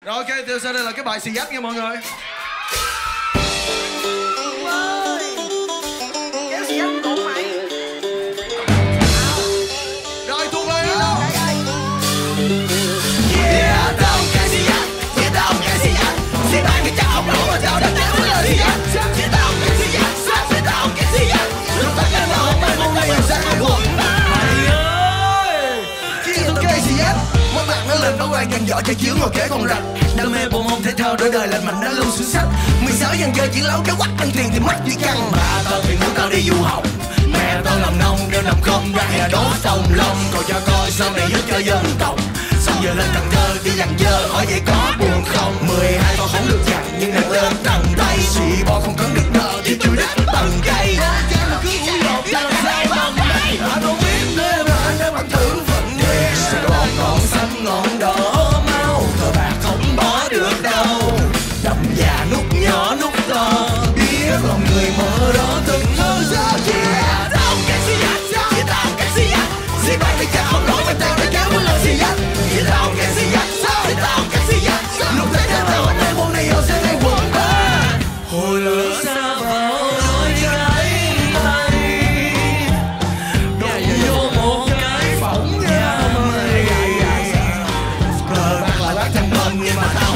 Rồi ok, tiếp sau đây là cái bài xì dách nha mọi người. Kéo xì dách của mày. Rồi thuộc lời đó. Yeah, tao cái xì dách. Yeah, tao cái xì dách. Xì ba cái chảo nổ mà tao đã kéo với lời xì dách. Yeah, tao cái xì dách. Yeah, tao cái xì dách. Lúc tất cả nó mày mong ngày em sẽ không buồn. Mày ơi, chỉ tôi cái xì dách. Mỗi bạn nó lên đấu quan càng giỏi chạy chiếu ngồi kế con rạch. Đam mê bộ môn thể thao đổi đời lành mạnh đã luôn xuống sách. 16 dân chơi chiến đấu kéo quắc ăn tiền thì mất duy căn. Ba tao thì muốn tao đi du học. Mẹ tao làm nông đeo nằm không ra hè đốt sông lông. Cầu cho coi sau này giúp cho dân tộc. Xong giờ lên Cần Thơ đi làm dơ hỏi vậy có buồn không? 12 con không được chặt nhưng nàng lên tầng Tây. Xì bo không cấn được nợ thì chui đất tầng cây. Mà cứ uống lột ta làm sao bằng mày. Anh không biết nữa mà anh đã bằng thưởng phận thiệt. Sài Gòn ngọn xanh ngọn đỏ máu. Cờ bạc không bỏ được đâu. Đậm già nút nhỏ nút to. Biết lòng người mơ đó từng thơ ra chia. Tao cái xì dách, chia tao cái xì dách. Xì ba cái chả không nổi mà tao đã kéo với lời xì dách. Chia tao cái xì dách, chia tao cái xì dách. Lúc thấy ra tao hôm nay môn này họ sẽ thấy quần ba. Hồi lửa xa vào đôi cái tay. Đụng vô một cái phỏng ra mây. Cờ bạc là bác thằng bần nhưng mà